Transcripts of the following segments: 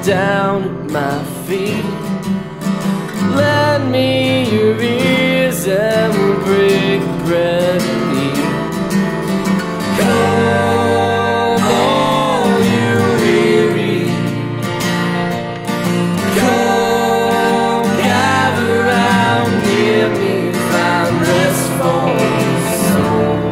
down at my feet. Lend me your ears and we'll break bread and eat. Come, all you weary, come gather round near me, find rest for your souls.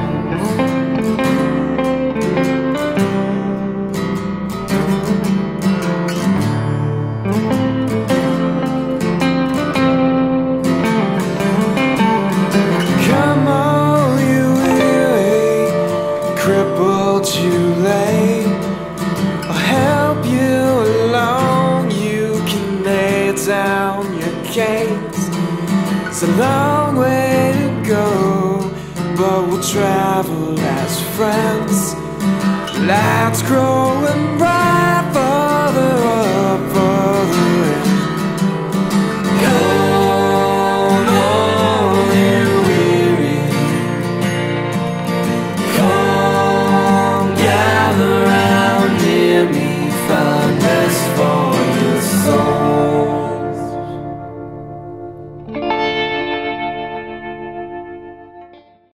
Come on, you weary, crippled you lay, I'll help you along. You can lay down your canes. It's a long way to go, but we'll travel as friends. Lights growing bright.